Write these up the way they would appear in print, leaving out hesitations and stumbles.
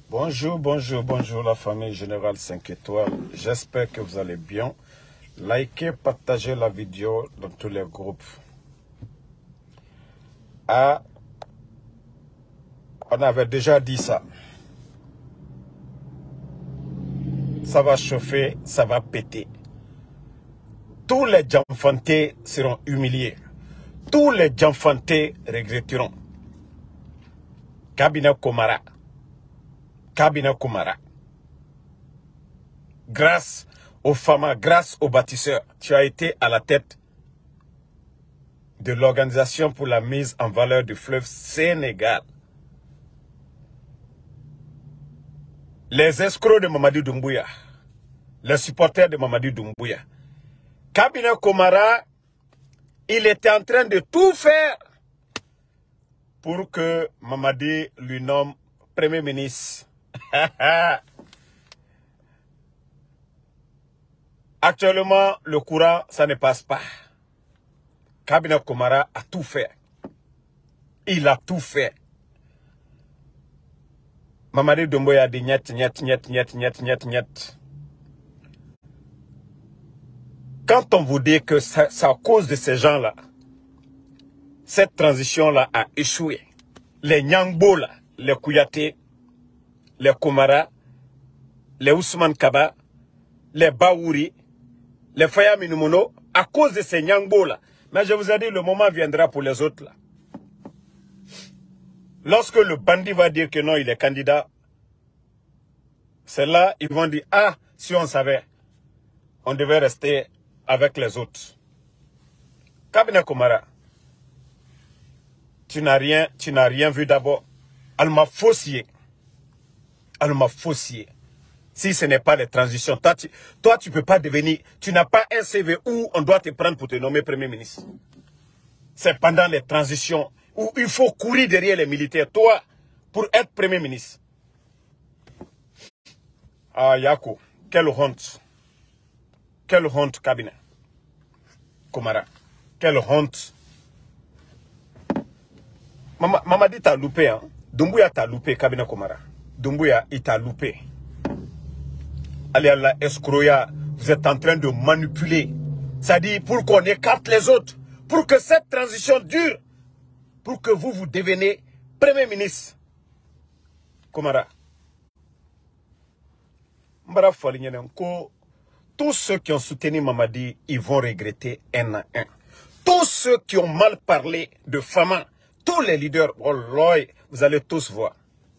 Bonjour, bonjour, bonjour la famille Générale 5 étoiles. J'espère que vous allez bien. Likez, partagez la vidéo dans tous les groupes. Ah, on avait déjà dit ça. Ça va chauffer, ça va péter. Tous les Djamfantés seront humiliés. Tous les Djamfantés regretteront. Cabinet Komara. Cabinet Komara. Grâce aux femmes, grâce aux bâtisseurs, tu as été à la tête de l'organisation pour la mise en valeur du fleuve Sénégal. Les escrocs de Mamadi Doumbouya, les supporters de Mamadi Doumbouya. Cabinet Komara, il était en train de tout faire pour que Mamadi lui nomme Premier ministre. Actuellement, le courant, ça ne passe pas. Cabinet Komara a tout fait. Il a tout fait. Mamadi Doumbouya a dit niet. Quand on vous dit que c'est à cause de ces gens-là, cette transition-là a échoué. Les Nyangbo, là, les Kouyaté, les Komara, les Ousmane Kaba, les Baouri, les Faya Minoumono, à cause de ces Nyangbo là. Mais je vous ai dit, le moment viendra pour les autres là. Lorsque le bandit va dire que non, il est candidat, c'est là, ils vont dire, ah, si on savait, on devait rester avec les autres. Cabinet Komara, tu n'as rien vu d'abord. Elle m'a faussé. Elle m'a faussé. Si ce n'est pas les transitions, toi, tu ne peux pas devenir... Tu n'as pas un CV où on doit te prendre pour te nommer Premier ministre. C'est pendant les transitions où il faut courir derrière les militaires. Toi, pour être Premier ministre. Ah, Yako, quelle honte. Quelle honte, cabinet. Komara. Quelle honte. Mamadi t'a loupé, hein. Doumbouya t'a loupé, cabinet Komara. Doumbouya, il t'a loupé. Allez à la escroya, vous êtes en train de manipuler. C'est-à-dire pour qu'on écarte les autres, pour que cette transition dure, pour que vous deveniez Premier ministre. Komara. Tous ceux qui ont soutenu Mamadi, ils vont regretter un à un. Tous ceux qui ont mal parlé de Fama, tous les leaders, oh là, vous allez tous voir.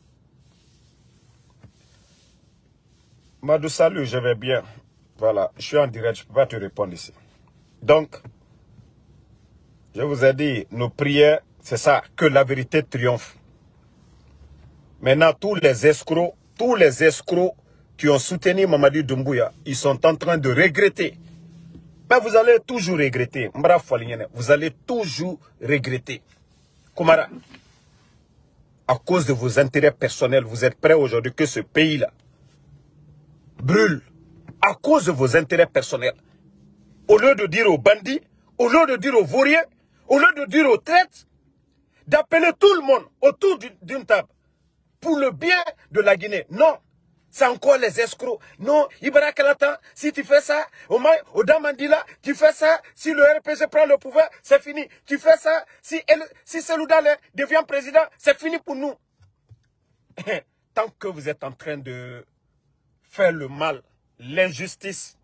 Madou, salut, je vais bien. Voilà, je suis en direct, je ne peux pas te répondre ici. Donc, je vous ai dit, nos prières, c'est ça, que la vérité triomphe. Maintenant, tous les escrocs qui ont soutenu Mamadi Doumbouya, ils sont en train de regretter. Mais vous allez toujours regretter. Vous allez toujours regretter. Komara, à cause de vos intérêts personnels, vous êtes prêts aujourd'hui que ce pays-là brûle à cause de vos intérêts personnels. Au lieu de dire aux bandits, au lieu de dire aux vauriens, au lieu de dire aux traites, d'appeler tout le monde autour d'une table pour le bien de la Guinée. Non, c'est encore les escrocs. Non, Ibara Kalata, si tu fais ça, au Damandila, tu fais ça, si le RPG prend le pouvoir, c'est fini. Tu fais ça, si Selouda devient président, c'est fini pour nous. Tant que vous êtes en train de faire le mal, l'injustice,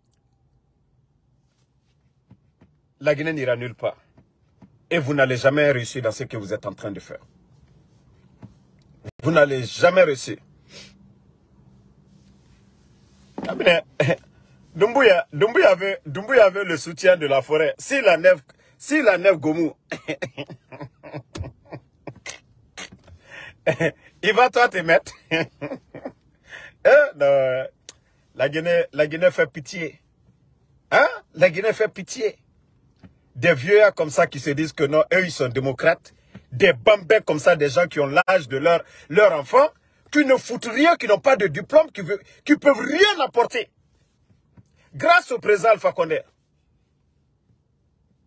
la Guinée n'ira nulle part. Et vous n'allez jamais réussir dans ce que vous êtes en train de faire. Vous n'allez jamais réussir. Doumbouya avait le soutien de la forêt. Si la nef Gomu, il va toi te mettre. Non, la Guinée fait pitié. Hein? La Guinée fait pitié. Des vieux comme ça qui se disent que non, eux ils sont démocrates. Des bambins comme ça, des gens qui ont l'âge de leur enfant, qui ne foutent rien, qui n'ont pas de diplôme, qui peuvent rien apporter. Grâce au président Alpha Condé.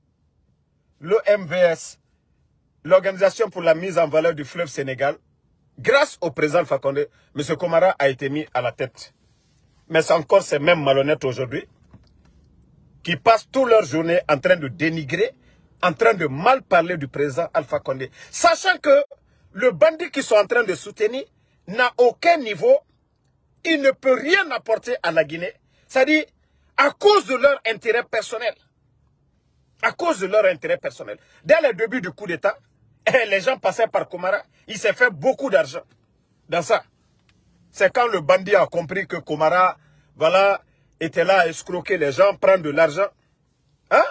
Le MVS, l'Organisation pour la mise en valeur du fleuve Sénégal, Grâce au président Alpha Condé, M. Komara a été mis à la tête. Mais c'est encore ces mêmes malhonnêtes aujourd'hui qui passent toute leur journée en train de dénigrer, en train de mal parler du président Alpha Condé. Sachant que le bandit qu'ils sont en train de soutenir n'a aucun niveau, il ne peut rien apporter à la Guinée. C'est-à-dire, à cause de leur intérêt personnel. À cause de leur intérêt personnel. Dès le début du coup d'État, les gens passaient par Komara. Il s'est fait beaucoup d'argent dans ça. C'est quand le bandit a compris que Komara, voilà, était là à escroquer les gens, prendre de l'argent. Hein?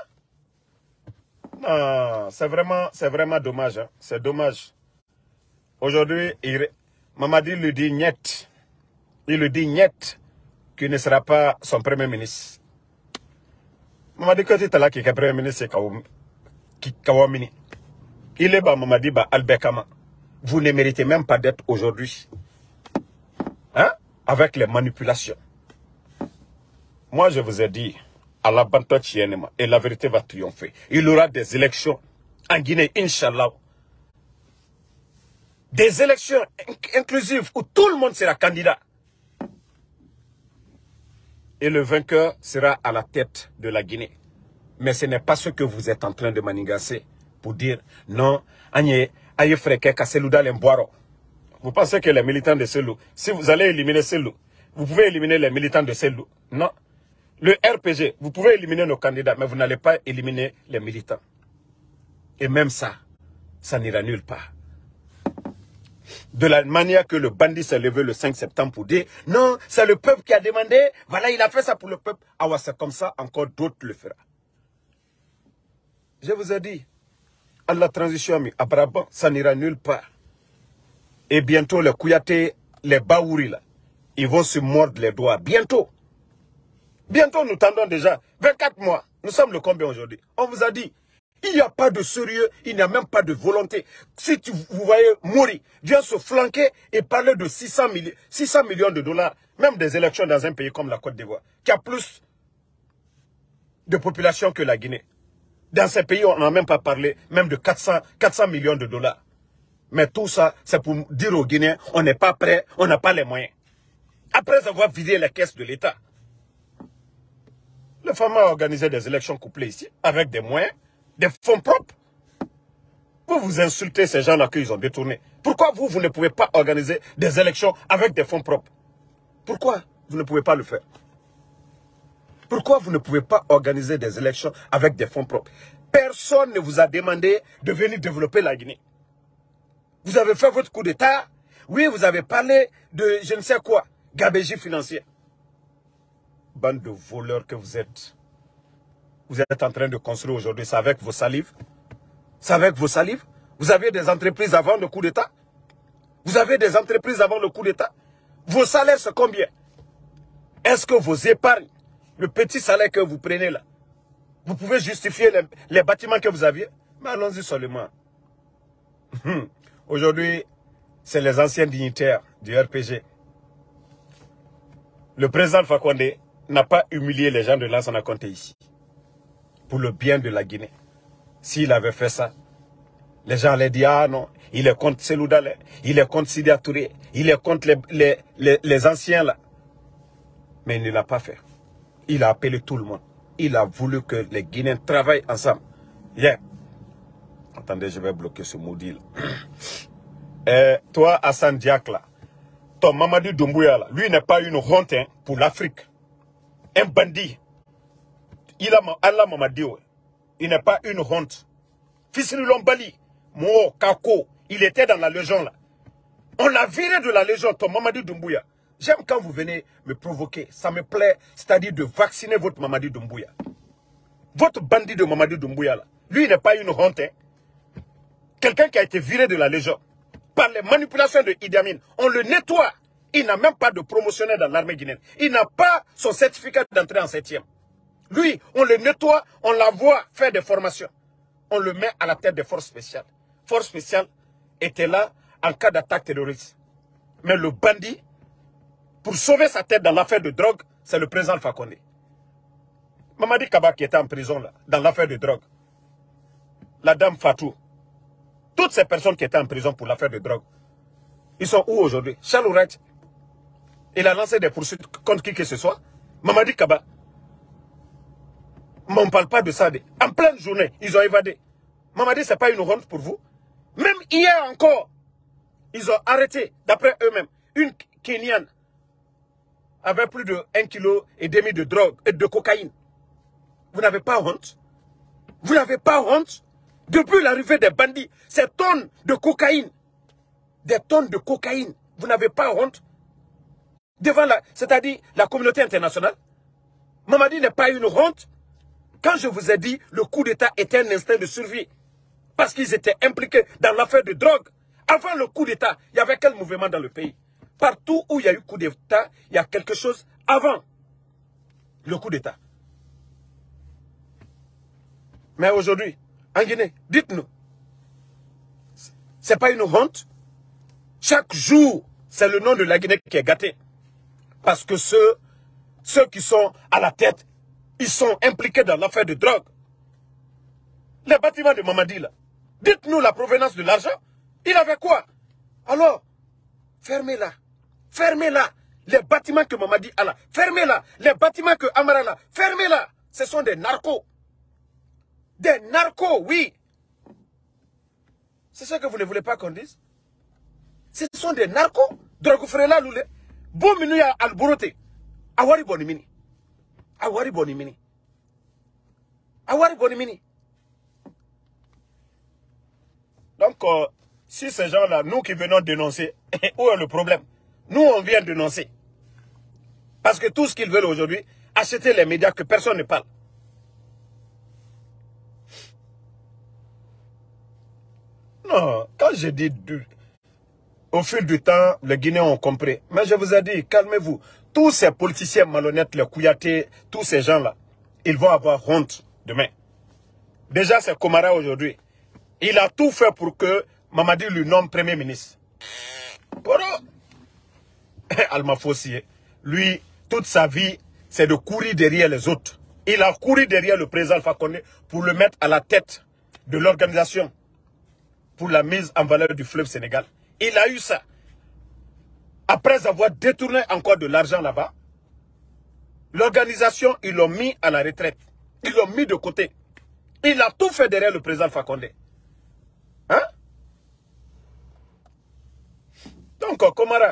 Non, c'est vraiment dommage. Hein? C'est dommage. Aujourd'hui, Mamadi lui dit niet. Il lui dit niet qu'il ne sera pas son premier ministre. Mamadi quand il est là qui est premier ministre, c'est Kawamini. Il est Mamadi Albekama. Vous ne méritez même pas d'être aujourd'hui. Hein? Avec les manipulations. Moi, je vous ai dit, à la Banta Chienema, et la vérité va triompher. Il y aura des élections en Guinée, Inch'Allah. Des élections inclusives où tout le monde sera candidat. Et le vainqueur sera à la tête de la Guinée. Mais ce n'est pas ce que vous êtes en train de manigancer pour dire non, vous pensez que les militants de Selou, si vous allez éliminer Selou, vous pouvez éliminer les militants de Selou. Non. Le RPG, vous pouvez éliminer nos candidats, mais vous n'allez pas éliminer les militants. Et même ça, ça n'ira nulle part. De la manière que le bandit s'est levé le 5 septembre pour dire non, c'est le peuple qui a demandé, voilà, il a fait ça pour le peuple. Ah ouais, c'est comme ça, encore d'autres le feront. Je vous ai dit, à la transition, à Brabant, ça n'ira nulle part. Et bientôt, les Kouyaté, les Baouri, là, ils vont se mordre les doigts. Bientôt. Bientôt, nous tendons déjà 24 mois. Nous sommes le combien aujourd'hui? On vous a dit, il n'y a pas de sérieux, il n'y a même pas de volonté. Si vous voyez Mori vient se flanquer et parler de 600 millions de dollars, même des élections dans un pays comme la Côte d'Ivoire, qui a plus de population que la Guinée. Dans ces pays, on n'a même pas parlé même de 400 millions de dollars. Mais tout ça, c'est pour dire aux Guinéens, on n'est pas prêt, on n'a pas les moyens. Après avoir vidé les caisses de l'État. Le FAMA a organisé des élections couplées ici, avec des moyens, des fonds propres. Vous insultez ces gens-là qu'ils ont détournés. Pourquoi vous ne pouvez pas organiser des élections avec des fonds propres? Pourquoi vous ne pouvez pas le faire? Pourquoi vous ne pouvez pas organiser des élections avec des fonds propres? Personne ne vous a demandé de venir développer la Guinée. Vous avez fait votre coup d'État. Oui, vous avez parlé de je ne sais quoi, gabégie financière. Bande de voleurs que vous êtes. Vous êtes en train de construire aujourd'hui, c'est avec vos salives. C'est avec vos salives. Vous avez des entreprises avant le coup d'État. Vous avez des entreprises avant le coup d'État. Vos salaires, c'est combien? Est-ce que vos épargnes, le petit salaire que vous prenez là, vous pouvez justifier les bâtiments que vous aviez? Mais allons-y seulement. Aujourd'hui, c'est les anciens dignitaires du RPG. Le président Alpha Condé n'a pas humilié les gens de Lansana Conté ici. Pour le bien de la Guinée. S'il avait fait ça, les gens allaient dire, ah non, il est contre Selou Dale, il est contre Sidi Touré, il est contre les anciens là. Mais il ne l'a pas fait. Il a appelé tout le monde. Il a voulu que les Guinéens travaillent ensemble. Yeah. Attendez, je vais bloquer ce maudit là. Toi, Hassan Diak là, ton Mamadi Doumbouya là, lui n'est pas une honte hein, pour l'Afrique. Un bandit. Allah Mamadi, il n'est pas une honte. Fissili Lombali, Mo, Kako, il était dans la Légion là. On l'a viré de la Légion, ton Mamadi Doumbouya. J'aime quand vous venez me provoquer, ça me plaît, c'est-à-dire de vacciner votre Mamadi Doumbouya. Votre bandit de Mamadi Doumbouya là, lui il n'est pas une honte. Hein. Quelqu'un qui a été viré de la Légion par les manipulations de Idi Amin, on le nettoie. Il n'a même pas de promotionnaire dans l'armée guinéenne. Il n'a pas son certificat d'entrée en 7e. Lui, on le nettoie, on l'envoie faire des formations. On le met à la tête des forces spéciales. Forces spéciales étaient là en cas d'attaque terroriste. Mais le bandit, pour sauver sa tête dans l'affaire de drogue, c'est le président Alpha Condé. Mamadi Kaba qui était en prison là, dans l'affaire de drogue. La dame Fatou. Toutes ces personnes qui étaient en prison pour l'affaire de drogue. Ils sont où aujourd'hui? Charles Ouraj, il a lancé des poursuites contre qui que ce soit. Mamadi Kaba. Mais on ne parle pas de ça. En pleine journée, ils ont évadé. Mamadi, ce n'est pas une honte pour vous. Même hier encore, ils ont arrêté, d'après eux-mêmes, une Kenyane avec plus de 1,5 kg de drogue et de cocaïne. Vous n'avez pas honte? Vous n'avez pas honte? Depuis l'arrivée des bandits, ces tonnes de cocaïne, des tonnes de cocaïne, vous n'avez pas honte? Devant c'est-à-dire la communauté internationale. Mamadi n'est pas une honte. Quand je vous ai dit, le coup d'État était un instinct de survie. Parce qu'ils étaient impliqués dans l'affaire de drogue. Avant le coup d'État, il y avait quel mouvement dans le pays? Partout où il y a eu coup d'État, il y a quelque chose avant le coup d'État. Mais aujourd'hui, en Guinée, dites-nous, c'est pas une honte? Chaque jour, c'est le nom de la Guinée qui est gâté. Parce que ceux qui sont à la tête, ils sont impliqués dans l'affaire de drogue. Les bâtiments de Mamadi, là, dites-nous la provenance de l'argent. Il avait quoi? Alors, fermez-la. Fermez-la. Les bâtiments que Mamadi a là, fermez-la. Les bâtiments que Amara a là, fermez-la. Ce sont des narcos. Des narcos, oui. C'est ça que vous ne voulez pas qu'on dise? Ce sont des narcos. Dragofrela Loulé. Bon minu ya alborote. Awari bonimini. Awari bonimini. Awari bonimini. Donc, si ces gens-là, nous qui venons dénoncer, où est le problème? Nous, on vient dénoncer. Parce que tout ce qu'ils veulent aujourd'hui, acheter les médias que personne ne parle. Non, quand je dis au fil du temps, les Guinéens ont compris. Mais je vous ai dit, calmez-vous. Tous ces politiciens malhonnêtes, les Kouyaté, tous ces gens-là, ils vont avoir honte demain. Déjà, c'est Komara aujourd'hui. Il a tout fait pour que Mamadi lui nomme Premier ministre. Alma Fossier, lui, toute sa vie, c'est de courir derrière les autres. Il a couru derrière le président Alpha Condé pour le mettre à la tête de l'organisation pour la mise en valeur du fleuve Sénégal. Il a eu ça. Après avoir détourné encore de l'argent là-bas, l'organisation, ils l'ont mis à la retraite. Ils l'ont mis de côté. Il a tout fait derrière le président Alpha Condé. Hein? Donc, Komara,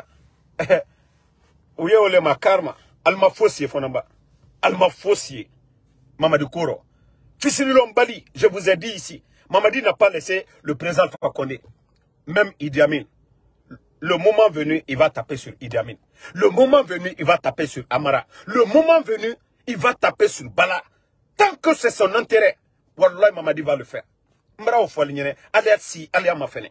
Ouye ma karma, Alma Fossier Fonamba, Alma Fossier, Mamadi Kouro, Fissili Lombali, je vous ai dit ici, Mamadi n'a pas laissé le président Alpha Condé, même Idi Amin. Le moment venu, il va taper sur Idi Amin. Le moment venu, il va taper sur Amara. Le moment venu, il va taper sur Bala. Tant que c'est son intérêt, Wallah Mamadi va le faire. Mra au Foligné, allez à Mafene.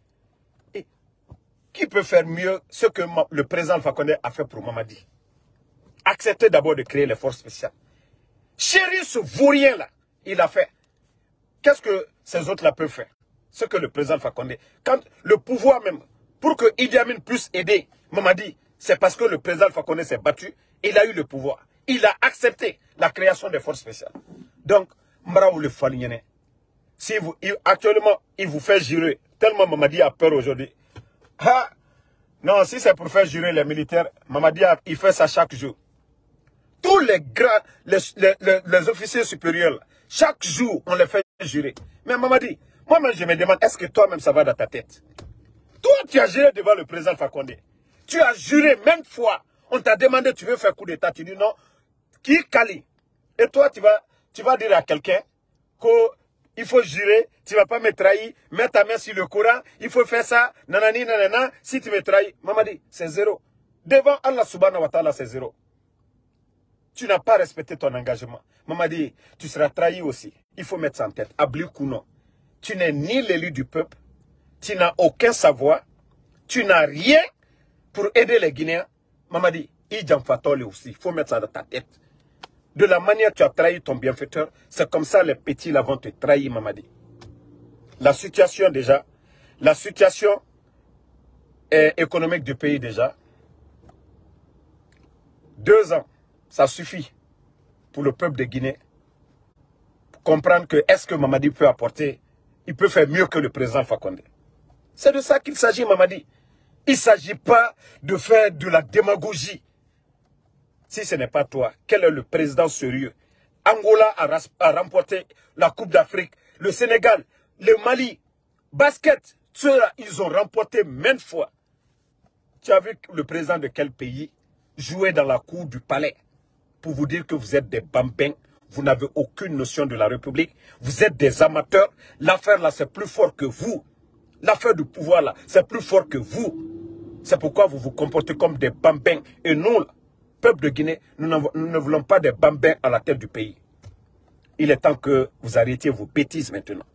Qui peut faire mieux ce que le président Alpha Condé a fait pour Mamadi? Acceptez d'abord de créer les forces spéciales. Chérir ce vaurien-là, il a fait. Qu'est-ce que ces autres-là peuvent faire? Ce que le président Alpha Condé, quand le pouvoir même, pour que Idi Amin puisse aider Mamadi, c'est parce que le président Alpha Condé s'est battu, il a eu le pouvoir. Il a accepté la création des forces spéciales. Donc, Mraou le Faligné, si actuellement, il vous fait jurer, tellement Mamadi a peur aujourd'hui. Ah, non, si c'est pour faire jurer les militaires, Mamadi, il fait ça chaque jour. Tous les grands, les officiers supérieurs, chaque jour, on les fait jurer. Mais Mamadi, moi-même, je me demande, est-ce que toi-même, ça va dans ta tête? Toi, tu as juré devant le président Alpha Condé. Tu as juré même fois. On t'a demandé, tu veux faire coup d'état. Tu dis non. Qui Kali? Et toi, tu vas dire à quelqu'un qu'il faut jurer, tu ne vas pas me trahir, mets ta main sur le Coran, il faut faire ça, nanani, nanana, si tu me trahis. Mamadi, c'est zéro. Devant Allah subhanahu wa ta'ala, c'est zéro. Tu n'as pas respecté ton engagement. Mamadi, tu seras trahi aussi. Il faut mettre ça en tête. Abli Kouno. Tu n'es ni l'élu du peuple, tu n'as aucun savoir, tu n'as rien pour aider les Guinéens. Mamadi, aussi. Il faut mettre ça dans ta tête. De la manière que tu as trahi ton bienfaiteur, c'est comme ça les petits là vont te trahir, Mamadi. La situation déjà, la situation économique du pays déjà, 2 ans, ça suffit pour le peuple de Guinée pour comprendre que est-ce que Mamadi peut apporter, il peut faire mieux que le président Alpha Condé. C'est de ça qu'il s'agit, Mamadi. Il ne s'agit pas de faire de la démagogie. Si ce n'est pas toi, quel est le président sérieux? Angola a remporté la Coupe d'Afrique. Le Sénégal, le Mali, basket, ceux-là, ils ont remporté maintes fois. Tu as vu le président de quel pays jouer dans la cour du palais pour vous dire que vous êtes des bambins, vous n'avez aucune notion de la République, vous êtes des amateurs. L'affaire là, c'est plus fort que vous. L'affaire du pouvoir là, c'est plus fort que vous. C'est pourquoi vous vous comportez comme des bambins. Et nous, là, peuple de Guinée, nous ne voulons pas des bambins à la tête du pays. Il est temps que vous arrêtiez vos bêtises maintenant.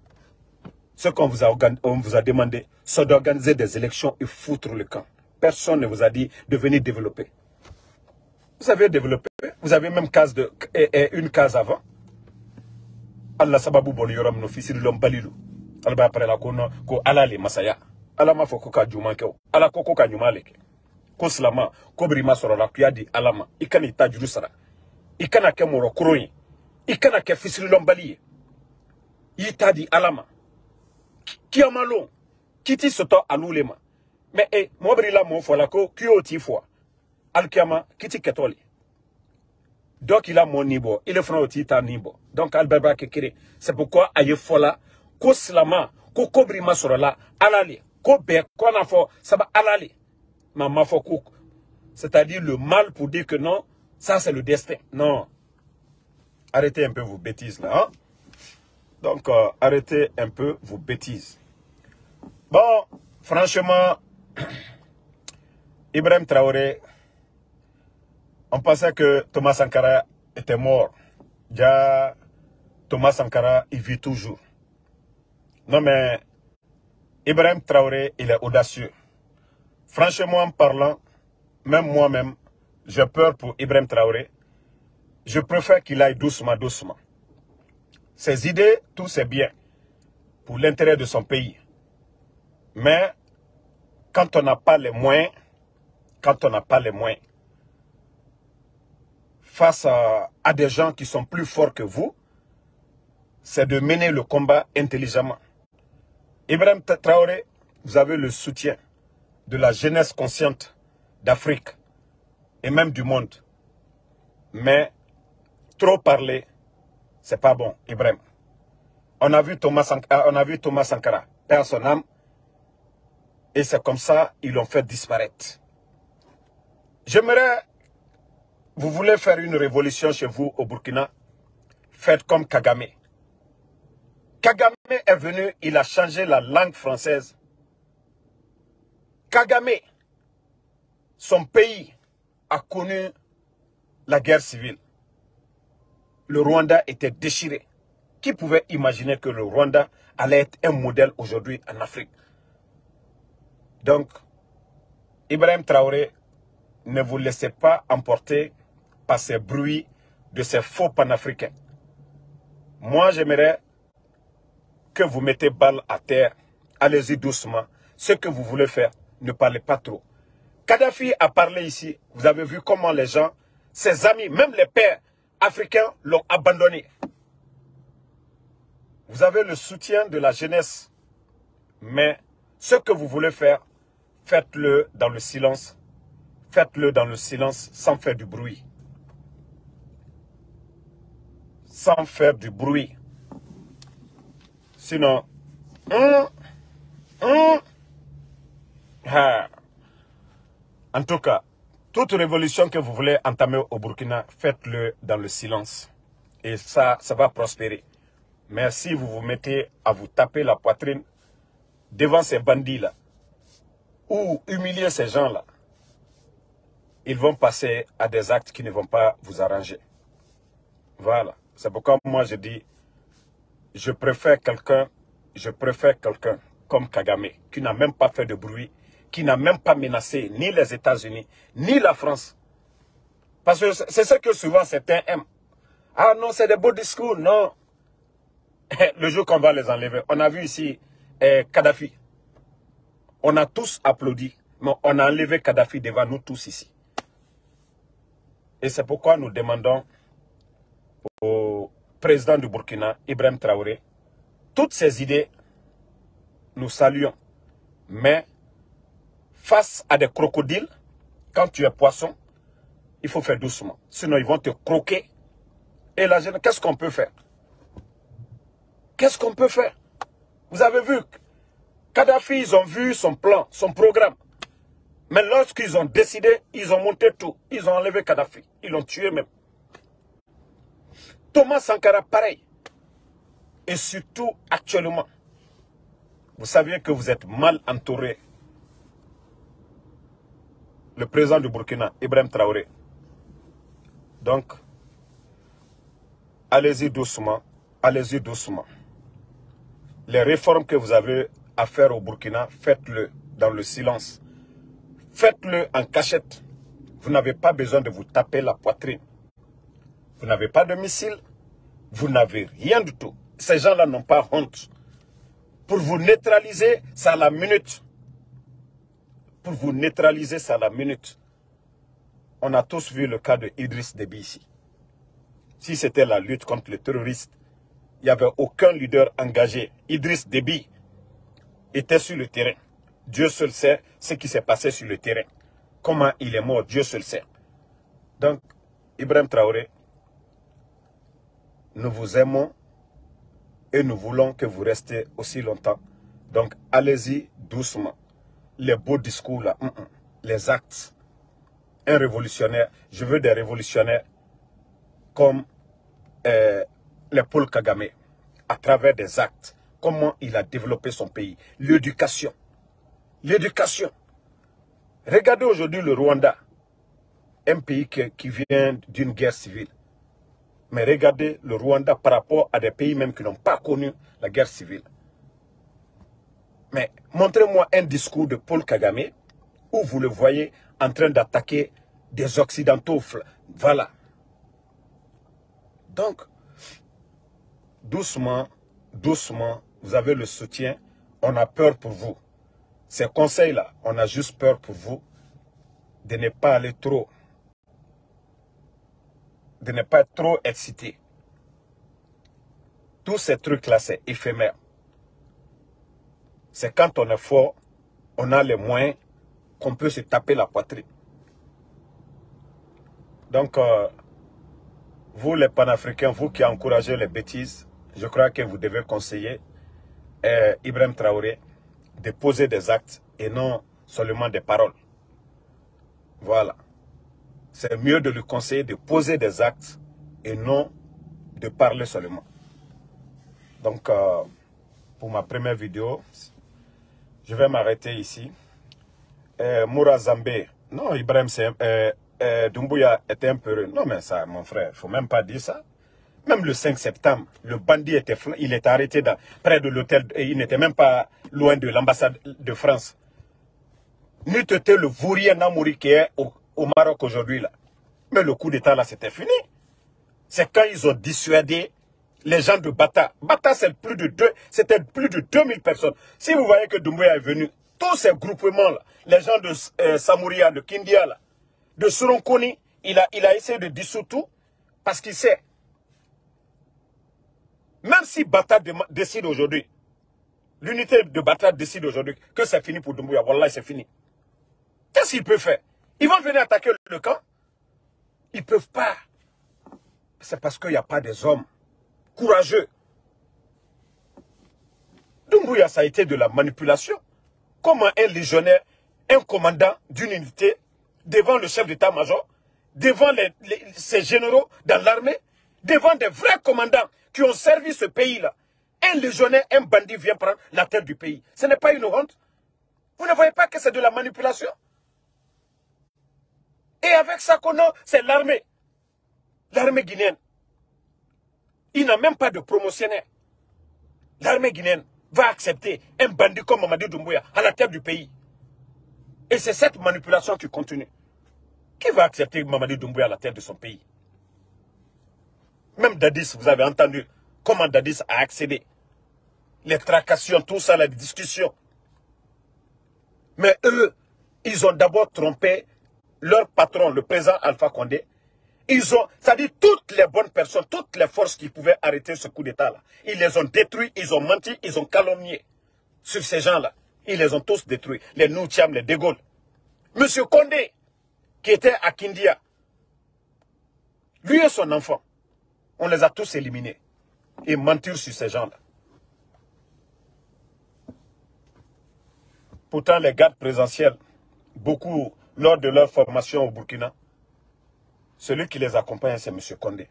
Ce qu'on vous a demandé, c'est d'organiser des élections et foutre le camp. Personne ne vous a dit de venir développer. Vous avez développé, vous avez même une case avant. Allah sababu bon yoram no fisiri lom balilu. Alba après la ko alale masaya. Alama foko ka jumanke. Ala koko ka nyumaleke. Ko slama ko brima soro la kuyadi alama. Ikani tajuru sara. Ikana ke moro kuroyi. Ikana ke fisiri lom baliye. Yitadi alama. Kiamalo. Kiti soto alulema. Mais mo brila mo fola ko kyoti fo. Alkiama kiti ketoli. Donc il a mon niveau, il est franc aussi ta niveau. Donc Albert Kekere, c'est pourquoi aye fola ko slama ko kobri masorola alali ko be ko na fo ça va alali mama fo ko, c'est-à-dire le mal pour dire que non, ça c'est le destin. Non. Arrêtez un peu vos bêtises là, hein? Donc arrêtez un peu vos bêtises. Bon, franchement Ibrahim Traoré, on pensait que Thomas Sankara était mort. Déjà, Thomas Sankara, il vit toujours. Non mais, Ibrahim Traoré, il est audacieux. Franchement, en parlant, même moi-même, j'ai peur pour Ibrahim Traoré. Je préfère qu'il aille doucement, doucement. Ses idées, tout c'est bien. Pour l'intérêt de son pays. Mais, quand on n'a pas les moyens, face à des gens qui sont plus forts que vous, c'est de mener le combat intelligemment. Ibrahim Traoré, vous avez le soutien de la jeunesse consciente d'Afrique et même du monde. Mais trop parler, c'est pas bon, Ibrahim. On a vu Thomas Sankara perdre son âme et c'est comme ça ils l'ont fait disparaître. J'aimerais, vous voulez faire une révolution chez vous au Burkina, faites comme Kagame. Kagame est venu, il a changé la langue française. Kagame, son pays a connu la guerre civile. Le Rwanda était déchiré. Qui pouvait imaginer que le Rwanda allait être un modèle aujourd'hui en Afrique? Donc, Ibrahim Traoré, ne vous laissez pas emporter par ces bruits de ces faux panafricains. Moi, j'aimerais que vous mettez balle à terre. Allez-y doucement. Ce que vous voulez faire, ne parlez pas trop. Kadhafi a parlé ici. Vous avez vu comment les gens, ses amis, même les pères africains l'ont abandonné. Vous avez le soutien de la jeunesse. Mais ce que vous voulez faire, faites-le dans le silence. Faites-le dans le silence sans faire du bruit. Sans faire du bruit. Sinon, en tout cas, toute révolution que vous voulez entamer au Burkina, faites-le dans le silence. Et ça va prospérer. Mais si vous vous mettez à vous taper la poitrine devant ces bandits-là, ou humilier ces gens-là, ils vont passer à des actes qui ne vont pas vous arranger. Voilà. C'est pourquoi moi je dis, je préfère quelqu'un comme Kagame, qui n'a même pas fait de bruit, qui n'a même pas menacé ni les États-Unis, ni la France. Parce que c'est ce que souvent certains aiment. Ah non, c'est des beaux discours, non. Le jour qu'on va les enlever. On a vu ici Kadhafi. On a tous applaudi, mais on a enlevé Kadhafi devant nous tous ici. Et c'est pourquoi nous demandons au président du Burkina, Ibrahim Traoré, toutes ces idées, nous saluons. Mais face à des crocodiles, quand tu es poisson, il faut faire doucement. Sinon, ils vont te croquer. Et la jeune, qu'est-ce qu'on peut faire? Qu'est-ce qu'on peut faire? Vous avez vu, Kadhafi, ils ont vu son plan, son programme. Mais lorsqu'ils ont décidé, ils ont monté tout. Ils ont enlevé Kadhafi. Ils l'ont tué même. Thomas Sankara, pareil. Et surtout, actuellement, vous saviez que vous êtes mal entouré. Le président du Burkina, Ibrahim Traoré. Donc, allez-y doucement, allez-y doucement. Les réformes que vous avez à faire au Burkina, faites-le dans le silence. Faites-le en cachette. Vous n'avez pas besoin de vous taper la poitrine. Vous n'avez pas de missiles. Vous n'avez rien du tout. Ces gens-là n'ont pas honte. Pour vous neutraliser, c'est à la minute. Pour vous neutraliser, c'est à la minute. On a tous vu le cas de Idriss Déby ici. Si c'était la lutte contre les terroristes, il n'y avait aucun leader engagé. Idriss Déby était sur le terrain. Dieu seul sait ce qui s'est passé sur le terrain. Comment il est mort, Dieu seul sait. Donc, Ibrahim Traoré, nous vous aimons et nous voulons que vous restiez aussi longtemps. Donc, allez-y doucement. Les beaux discours là, les actes. Un révolutionnaire, je veux des révolutionnaires comme les Paul Kagame, à travers des actes. Comment il a développé son pays. L'éducation. L'éducation. Regardez aujourd'hui le Rwanda, un pays qui vient d'une guerre civile. Mais regardez le Rwanda par rapport à des pays même qui n'ont pas connu la guerre civile. Mais montrez-moi un discours de Paul Kagame où vous le voyez en train d'attaquer des Occidentaux. Voilà. Donc, doucement, doucement, vous avez le soutien. On a peur pour vous. Ces conseils-là, on a juste peur pour vous de ne pas aller trop, de ne pas être trop excité. Tous ces trucs-là, c'est éphémère. C'est quand on est fort, on a les moyens qu'on peut se taper la poitrine. Donc, vous les panafricains, vous qui encouragez les bêtises, je crois que vous devez conseiller Ibrahim Traoré de poser des actes et non seulement des paroles. Voilà. C'est mieux de lui conseiller de poser des actes et non de parler seulement. Donc, pour ma première vidéo, je vais m'arrêter ici. Moura Zambé, non, Ibrahim, Doumbouya était un peu... Non, mais ça, mon frère, il ne faut même pas dire ça. Même le 5 septembre, le bandit était arrêté près de l'hôtel. Il n'était même pas loin de l'ambassade de France. N'eût été le Vourien Namouri qui est au Maroc aujourd'hui, là. Mais le coup d'État, là, c'était fini. C'est quand ils ont dissuadé les gens de Bata. Bata, c'était plus de 2000 personnes. Si vous voyez que Doumbouya est venu, tous ces groupements-là, les gens de Samouria, de Kindia, là, de Soronkoni, il a essayé de dissoudre tout parce qu'il sait. Même si Bata décide aujourd'hui, l'unité de Bata décide aujourd'hui que c'est fini pour Doumbouya, wallah, c'est fini. Qu'est-ce qu'ils peuvent faire? Ils vont venir attaquer le camp? Ils ne peuvent pas. C'est parce qu'il n'y a pas des hommes courageux. Doumbouya, ça a été de la manipulation. Comment un légionnaire, un commandant d'une unité, devant le chef d'état-major, devant ses généraux dans l'armée, devant des vrais commandants qui ont servi ce pays-là, un légionnaire, un bandit vient prendre la tête du pays. Ce n'est pas une honte. Vous ne voyez pas que c'est de la manipulation? Et avec ça qu'on a, c'est l'armée. L'armée guinéenne. Il n'a même pas de promotionnaire. L'armée guinéenne va accepter un bandit comme Mamadi Doumbouya à la tête du pays. Et c'est cette manipulation qui continue. Qui va accepter Mamadi Doumbouya à la tête de son pays? Même Dadis, vous avez entendu comment Dadis a accédé. Les tracassions, tout ça, les discussions. Mais eux, ils ont d'abord trompé leur patron, le président Alpha Condé. Ils ont, c'est-à-dire toutes les bonnes personnes, toutes les forces qui pouvaient arrêter ce coup d'État-là. Ils les ont détruits, ils ont menti, ils ont calomnié sur ces gens-là. Ils les ont tous détruits. Les Noutiam, les De Gaulle. Monsieur Condé, qui était à Kindia, lui et son enfant, on les a tous éliminés. Et mentir sur ces gens-là. Pourtant, les gardes présentiels, beaucoup, lors de leur formation au Burkina, celui qui les accompagne, c'est M. Condé.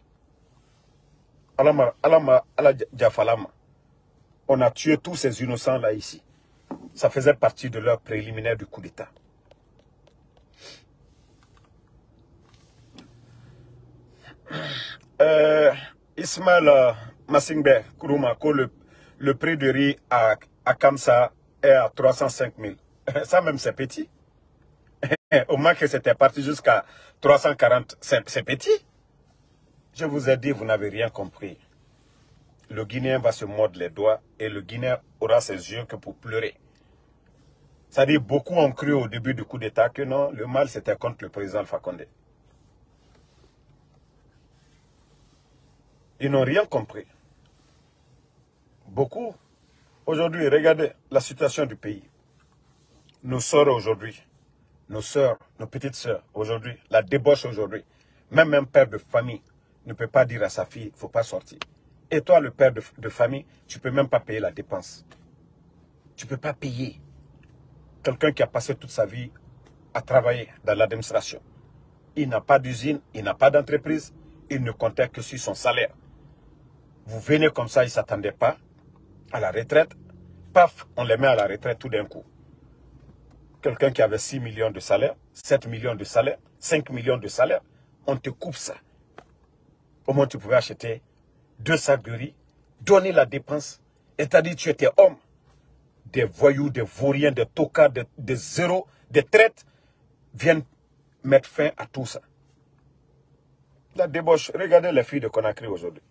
Alama Diafalama. On a tué tous ces innocents-là ici. Ça faisait partie de leur préliminaire du coup d'État. Ismaël Massingbe Kourouma, le prix de riz à Kamsa est à 305 000. Ça même c'est petit. Au moins que c'était parti jusqu'à 340, c'est petit. Je vous ai dit, vous n'avez rien compris. Le Guinéen va se mordre les doigts et le Guinéen aura ses yeux que pour pleurer. C'est-à-dire, beaucoup ont cru au début du coup d'État que non, le mal c'était contre le président Alpha Condé. Ils n'ont rien compris. Beaucoup. Aujourd'hui, regardez la situation du pays. Nos sœurs aujourd'hui, nos sœurs, nos petites sœurs aujourd'hui, la débauche aujourd'hui. Même un père de famille ne peut pas dire à sa fille, il ne faut pas sortir. Et toi, le père de famille, tu ne peux même pas payer la dépense. Tu ne peux pas payer. Quelqu'un qui a passé toute sa vie à travailler dans l'administration. Il n'a pas d'usine, il n'a pas d'entreprise, il ne comptait que sur son salaire. Vous venez comme ça, il ne s'attendait pas à la retraite. Paf, on les met à la retraite tout d'un coup. Quelqu'un qui avait 6 millions de salaire, 7 millions de salaire, 5 millions de salaire, on te coupe ça. Au moins tu pouvais acheter 2 sacs de riz, donner la dépense. Et t'as dit tu étais homme. Des voyous, des vauriens, des tocards, des zéros, des traites viennent mettre fin à tout ça. La débauche, regardez les filles de Conakry aujourd'hui.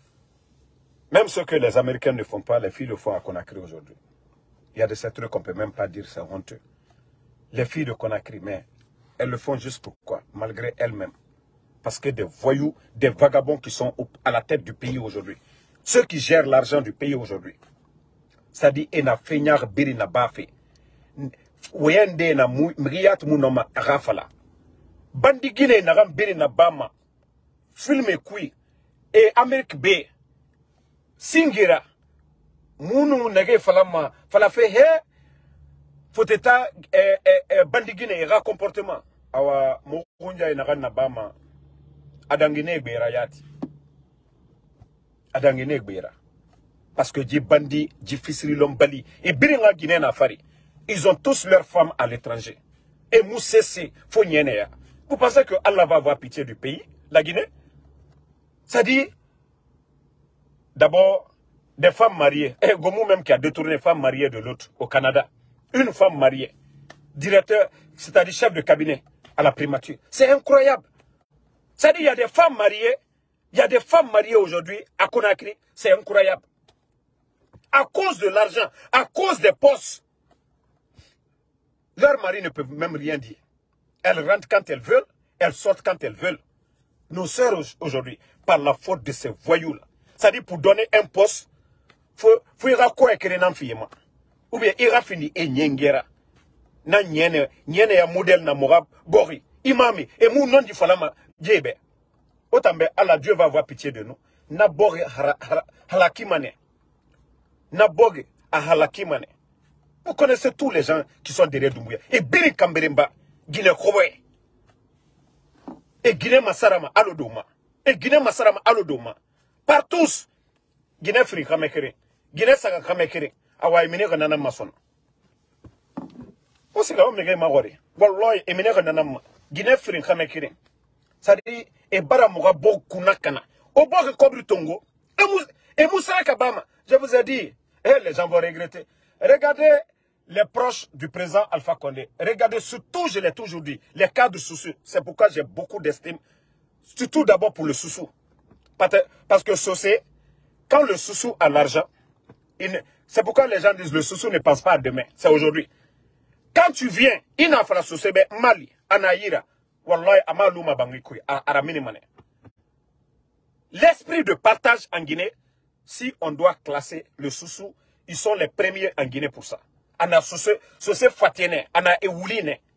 Même ce que les Américains ne font pas, les filles le font à Conakry aujourd'hui. Il y a de ces trucs qu'on ne peut même pas dire, c'est honteux. Les filles de Conakry, mais elles le font juste pourquoi? Malgré elles-mêmes. Parce que des voyous, des vagabonds qui sont à la tête du pays aujourd'hui. Ceux qui gèrent l'argent du pays aujourd'hui. C'est-à-dire, ena fenyar biri na bafe. Oyende na mriyat munoma rafala. Bandi Guinée na biri na bama. Filme kui. Et Amérique B. Singira. Munu nage falama. Falafe he. Foteta bandi Guinée ra comportement. Awa mokunja ina na bama. Adangine bera yati. Adangine bera. Parce que Djibandi, Djifisri Lombali et Biringa Guinée Nafari, ils ont tous leurs femmes à l'étranger. Et Moussessi, Fognenea. Vous pensez que Allah va avoir pitié du pays, la Guinée? Ça dit, d'abord, des femmes mariées. Et Gomou même qui a détourné une femme mariée de l'autre au Canada. Une femme mariée. Directeur, c'est-à-dire chef de cabinet à la primature. C'est incroyable. Ça dit, il y a des femmes mariées. Il y a des femmes mariées aujourd'hui à Conakry. C'est incroyable. À cause de l'argent, à cause des postes, leurs maris ne peuvent même rien dire. Elles rentrent quand elles veulent, elles sortent quand elles veulent. Nos sœurs aujourd'hui, par la faute de ces voyous-là, c'est-à-dire pour donner un poste, faut y avoir quoi écrire dans le ou bien il a fini et nyengera. Na nyene ya modèle na morab, bori, imami, et mou non di falama, djebe. Otambe, Allah, Dieu va avoir pitié de nous. Na bori halakimane. Nabogue à Halakimane. Vous connaissez tous les gens qui sont derrière Doumbouya. Et Biri Kamberemba, Guinée Kowe. Et Guinée Massarama, Alodoma. Et Guinée Massarama, Alodoma. Par tous. Guinée Fri Kamekere. Guinée Saga Kamekere. Awa Emine Renana Mason. Aussi, là, on me dit, Walloy, Emine Renana. Guinée Fri Kamekere. Ça dit, et Baramoura Bokunakana. Au bord de Kobri Tongo. Et Moussa Kabama. Je vous ai dit. Et les gens vont regretter. Regardez les proches du président Alpha Condé. Regardez surtout, je l'ai toujours dit, les cas de Soussou. C'est pourquoi j'ai beaucoup d'estime. Surtout d'abord pour le Soussou. Parce que Sossé, quand le Soussou a l'argent, c'est pourquoi les gens disent le Soussou ne pense pas à demain. C'est aujourd'hui. Quand tu viens, il n'a pas la Sossé, mais Mali, Anaïra, Wallahi, Amalouma Bangikoui, Araminimane. L'esprit de partage en Guinée, si on doit classer le Soussou, ils sont les premiers en Guinée pour ça. Ana Soussé Fatiene, Ana Ewuline.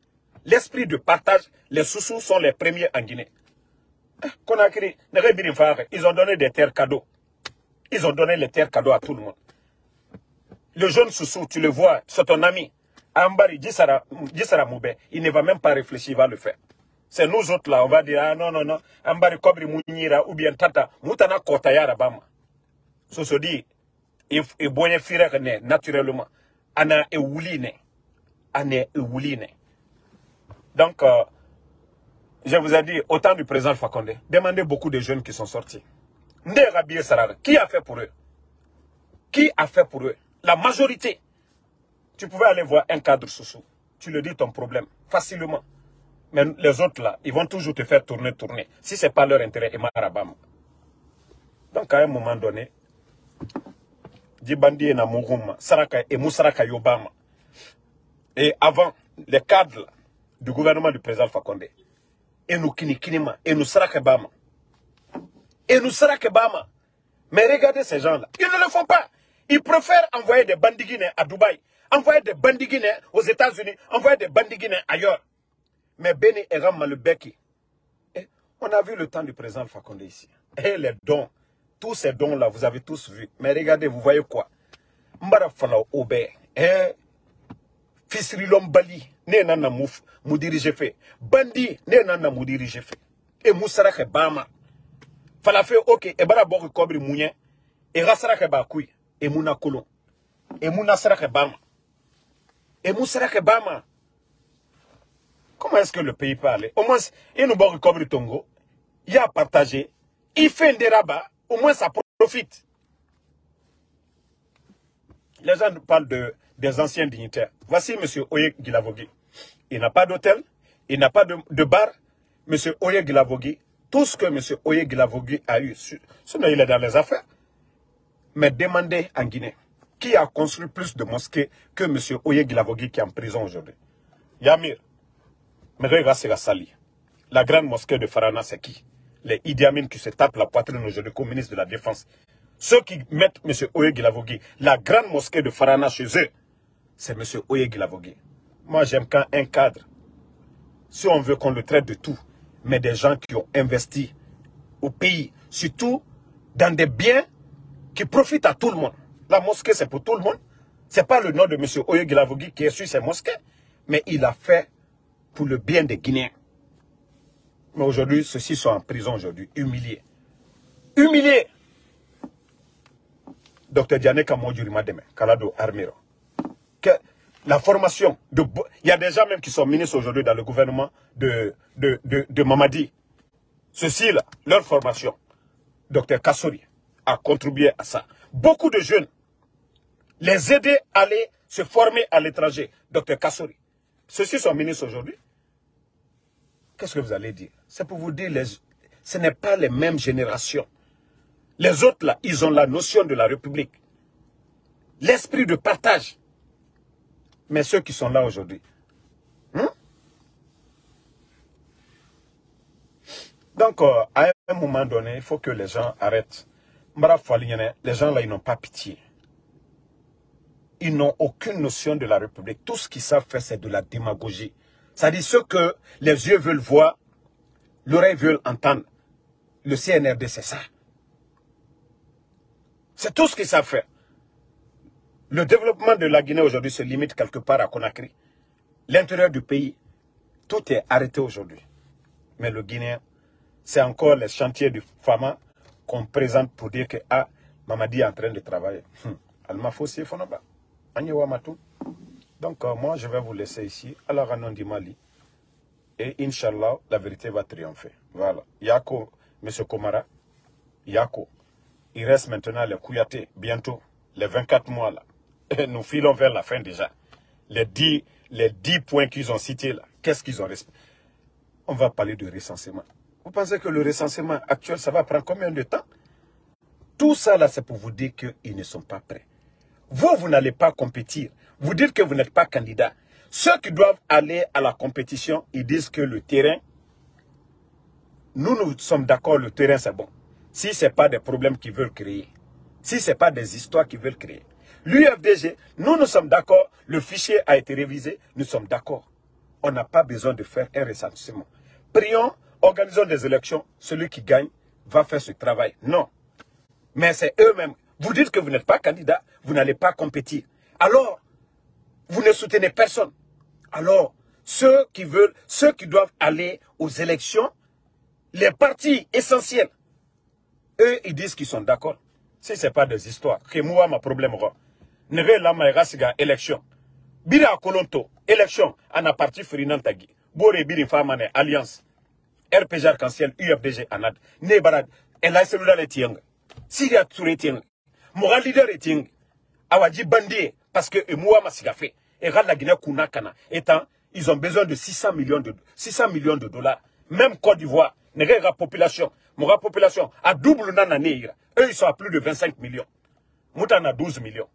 l'esprit de partage, les Soussous sont les premiers en Guinée. Conakry, ils ont donné des terres cadeaux. Ils ont donné les terres cadeaux à tout le monde. Le jeune Soussou, tu le vois, c'est ton ami. Ambari, Djissara Moubé, il ne va même pas réfléchir, il va le faire. C'est nous autres là, on va dire, ah non, non, non, Ambari Kobri Mounira, ou bien Tata, Moutana Kotaya Rabama. Ce se dit, il boye firere naturellement. Ana e wuline. Ana e wuline. Donc, je vous ai dit, au temps du président Fakonde, demandez beaucoup de jeunes qui sont sortis. Ndé Rabié Sarara, qui a fait pour eux? Qui a fait pour eux? La majorité. Tu pouvais aller voir un cadre Soussou. Tu lui dis ton problème, facilement. Mais les autres là, ils vont toujours te faire tourner. Si ce n'est pas leur intérêt, ils marabam. Donc à un moment donné, Djibandi et Namouruma, Saraka et Moussaraka Yobama. Et avant, les cadres du gouvernement du président Fakonde, et nous Kinikinima, et nous Sarakebama. Et nous Sarakebama. Mais regardez ces gens-là, ils ne le font pas. Ils préfèrent envoyer des bandits guinéens à Dubaï, envoyer des bandits guinéens aux États-Unis, envoyer des bandits guinéens ailleurs. Mais Beni et Malubeki, on a vu le temps du président Fakonde ici. Et les dons, tous ces dons-là, vous avez tous vu. Mais regardez, vous voyez quoi? Mbara Fala Obe, Fisrilom Bali, ne nana mouf, dirige fait. Bandi, ne nana dirige fait. Et Moussarake Bama. Fala fait ok, et bara bok kobri mounyen, et Rasarake Bakoui, et Mouna Kolon, et Mouna Sarake Bama. Et Moussarake Bama. Comment est-ce que le pays peut aller? Au moins, il nous bok kobri Tongo, il a partagé, il fait un dérabat, au moins ça profite. Les gens nous parlent des anciens dignitaires. Voici M. Oye Guilavogui. Il n'a pas d'hôtel, il n'a pas de bar. M. Oye Guilavogui, tout ce que M. Oye Guilavogui a eu, sinon il est dans les affaires. Mais demandez en Guinée, qui a construit plus de mosquées que M. Oye Guilavogui qui est en prison aujourd'hui? Yamir, Merega Sali. La grande mosquée de Farana, c'est qui? Les Idi Amin qui se tapent la poitrine aujourd'hui comme ministre de la Défense. Ceux qui mettent M. Oye Guilavogui, la grande mosquée de Farana chez eux, c'est M. Oye Guilavogui. Moi, j'aime quand un cadre, si on veut qu'on le traite de tout, mais des gens qui ont investi au pays, surtout dans des biens qui profitent à tout le monde. La mosquée, c'est pour tout le monde. Ce n'est pas le nom de M. Oye Guilavogui qui est sur ces mosquées, mais il a fait pour le bien des Guinéens. Mais aujourd'hui, ceux-ci sont en prison aujourd'hui, humiliés. Humiliés. Dr Diané Kamodjuri Mademe, Kalado Armiro. La formation, il y a des gens même qui sont ministres aujourd'hui dans le gouvernement de Mamadi. Ceux-ci là, leur formation, Dr Kassori, a contribué à ça. Beaucoup de jeunes, les aider à aller se former à l'étranger. Dr Kassori. Ceux-ci sont ministres aujourd'hui. Qu'est-ce que vous allez dire? C'est pour vous dire, ce n'est pas les mêmes générations. Les autres, là, ils ont la notion de la République. L'esprit de partage. Mais ceux qui sont là aujourd'hui. Donc, à un moment donné, il faut que les gens arrêtent. Les gens là, ils n'ont pas pitié. Ils n'ont aucune notion de la République. Tout ce qu'ils savent faire, c'est de la démagogie. C'est-à-dire ce que les yeux veulent voir, l'oreille veut entendre. Le CNRD, c'est ça. C'est tout ce qu'ils savent faire. Le développement de la Guinée aujourd'hui se limite quelque part à Conakry. L'intérieur du pays, tout est arrêté aujourd'hui. Mais le Guinéen, c'est encore les chantiers du FAMA qu'on présente pour dire que Mamadi est en train de travailler. Alma Fossi Fonoba. Donc moi, je vais vous laisser ici, à la Ranon du Mali. Et Inch'Allah, la vérité va triompher. Voilà. Yako, M. Komara, Yako. Il reste maintenant les Kouyaté, bientôt, les 24 mois là. Et nous filons vers la fin déjà. Les 10 points qu'ils ont cités là, qu'est-ce qu'ils ont respecté? On va parler de recensement. Vous pensez que le recensement actuel, ça va prendre combien de temps? Tout ça là, c'est pour vous dire qu'ils ne sont pas prêts. Vous n'allez pas compétir. Vous dites que vous n'êtes pas candidat. Ceux qui doivent aller à la compétition, ils disent que le terrain, nous sommes d'accord, le terrain c'est bon. Si ce n'est pas des problèmes qu'ils veulent créer, si ce n'est pas des histoires qu'ils veulent créer. L'UFDG, nous sommes d'accord, le fichier a été révisé, nous sommes d'accord. on n'a pas besoin de faire un recensement. Prions, organisons des élections, celui qui gagne va faire ce travail. Non. Mais c'est eux-mêmes. Vous dites que vous n'êtes pas candidat, vous n'allez pas compétir. Alors, vous ne soutenez personne. Alors, ceux qui doivent aller aux élections, les partis essentiels, eux, ils disent qu'ils sont d'accord. Si ce n'est pas des histoires, que moi, ma problème, ne vais pas élection. Bira Kolonto, élection, en a parti Frinantagi. Bore Biri Famane, Alliance, RPG Arc-en-Ciel, UFDG, Anad, Nebarad, El Aïselouda le Tieng, Syria Touré Tieng, Moral leader et Tieng, Awadji Bandé, parce que moi, ma sigafé, et la Guinée Kounakana, étant, ils ont besoin de 600 millions de dollars. Même Côte d'Ivoire, la population, la population, à double l'année, eux, ils sont à plus de 25 millions. Moutan a 12 millions.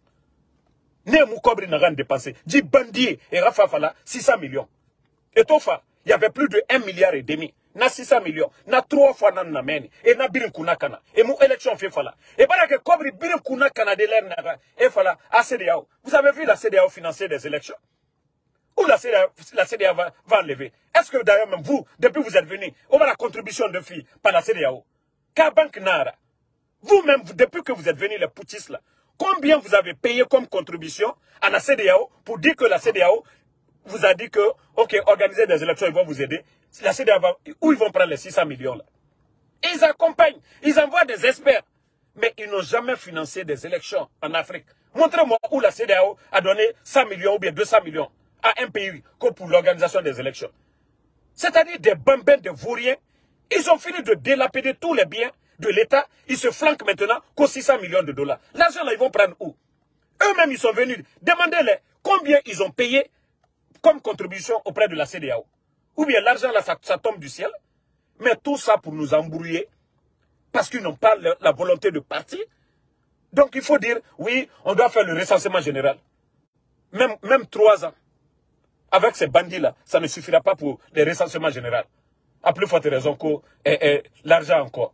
Ne Moukobri n'a rien dépensé. Dit Bandier et Rafa Fala, 600 millions. Et Tofa, il y avait plus de 1,5 milliard. Na 600 millions. Na 3 fois nan nameni. Et na birin kunakana. Et mou élection fait Fala. Et voilà que Kobri birin kunakana de l'air naga. Et Fala, à CDAO. Vous avez vu la CDAO financer des élections? Où la CDAO va enlever? Est-ce que d'ailleurs même vous, depuis que vous êtes venu, on va la contribution de filles par la CDAO? Car Banque Nara. Vous-même, depuis que vous êtes venus, les poutistes là, combien vous avez payé comme contribution à la CDAO pour dire que la CDAO vous a dit que, ok, organiser des élections, ils vont vous aider. La CDAO, où ils vont prendre les 600 millions là? Ils accompagnent, ils envoient des experts. Mais ils n'ont jamais financé des élections en Afrique. Montrez-moi où la CDAO a donné 100 millions ou bien 200 millions à un pays comme pour l'organisation des élections. C'est-à-dire des bambins, des vauriens. Ils ont fini de délapider tous les biens de l'État. Ils se flanquent maintenant qu'aux 600 millions de dollars. L'argent là, ils vont prendre où? Eux-mêmes, ils sont venus. Demandez-les combien ils ont payé comme contribution auprès de la CDAO. Ou bien l'argent là, ça tombe du ciel. Mais tout ça pour nous embrouiller. Parce qu'ils n'ont pas la volonté de partir. Donc il faut dire, oui, on doit faire le recensement général. Même 3 ans. Avec ces bandits-là, ça ne suffira pas pour les recensements généraux. À plus forte raison que l'argent encore.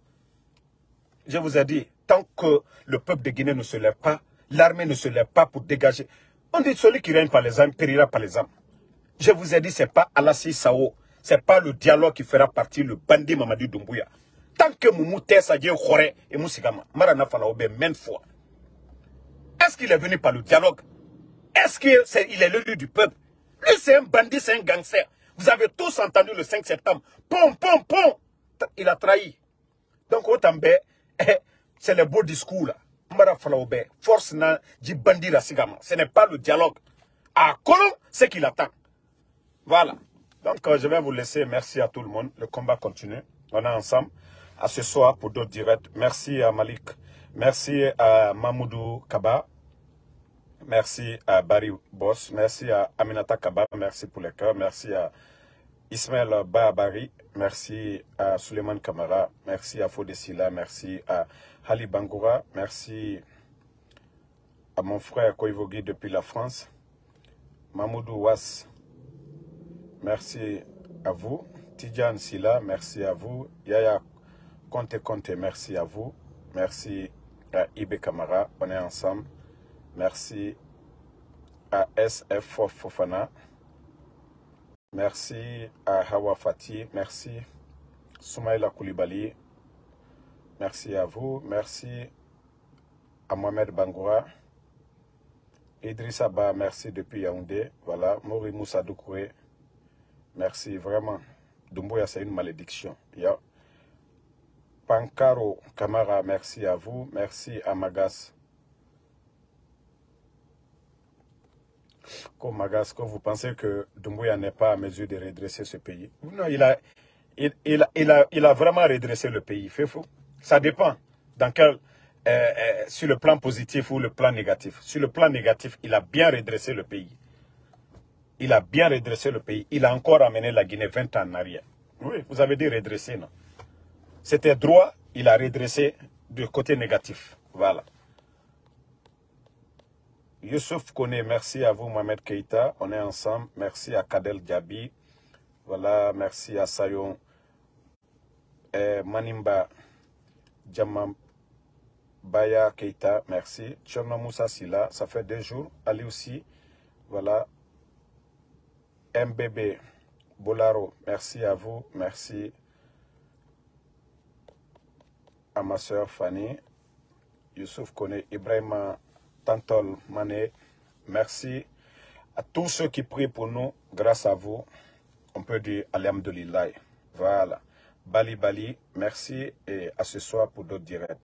Je vous ai dit, tant que le peuple de Guinée ne se lève pas, l'armée ne se lève pas pour dégager. On dit celui qui règne par les armes périra par les armes. Je vous ai dit, ce n'est pas Alassi Sao, ce n'est pas le dialogue qui fera partir le bandit Mamadou Doumbouya. Tant que Moumou Tessadje Khore et Moussigama, Marana Falaobe, même fois. Est-ce qu'il est venu par le dialogue? Est-ce qu'il est l'élu du peuple? Lui, c'est un bandit, c'est un gangster. Vous avez tous entendu le 5 septembre. Pom, pom, pom. Il a trahi. Donc, Otambe, c'est le beau discours là. Mara Falaobe, force na du bandit la Sigama. Ce n'est pas le dialogue. À Colomb, c'est qu'il attend. Voilà. Donc, je vais vous laisser. Merci à tout le monde. Le combat continue. On est ensemble. À ce soir pour d'autres directs. Merci à Malik. Merci à Mamoudou Kaba. Merci à Barry Boss. Merci à Aminata Kaba. Merci pour les cœurs. Merci à Ismaël Bahabari. Merci à Suleiman Kamara. Merci à Fodessila. Merci à Hali Bangoura. Merci à mon frère Koivogi depuis la France. Mamoudou Was. Merci à vous. Tidjan Sila. Merci à vous. Yaya Conte, merci à vous. Merci à Ibe Kamara. On est ensemble. Merci à SF Fofana. Merci à Hawa Fati. Merci Soumaïla Koulibaly. Merci à vous. Merci à Mohamed Bangoura. Idrissa Ba, merci depuis Yaoundé. Voilà. Mori Moussa Doukoué. Merci vraiment. Doumbouya, c'est une malédiction. Yeah. Pankaro Kamara, merci à vous. Merci à Magas. Comme Magas, quand vous pensez que Doumbouya n'est pas à mesure de redresser ce pays. Non, il a vraiment redressé le pays. Fait fou. Ça dépend dans quel, sur le plan positif ou le plan négatif. Sur le plan négatif, il a bien redressé le pays. Il a bien redressé le pays. Il a encore amené la Guinée 20 ans en arrière. Oui, vous avez dit redresser, non? C'était droit, il a redressé du côté négatif. Voilà. Youssouf Kone, merci à vous, Mohamed Keïta. On est ensemble. Merci à Kadel Diaby. Voilà, merci à Sayon Manimba Djamambaya Keïta. Merci. Tcherno Moussa Sila, ça fait 2 jours. Ali aussi. Voilà. MBB Bolaro, merci à vous. Merci à ma soeur Fanny. Youssouf Kone, Ibrahima Tantol Mané. Merci à tous ceux qui prient pour nous. Grâce à vous, on peut dire Alhamdulillah. Voilà. Bali Bali, merci et à ce soir pour d'autres directs.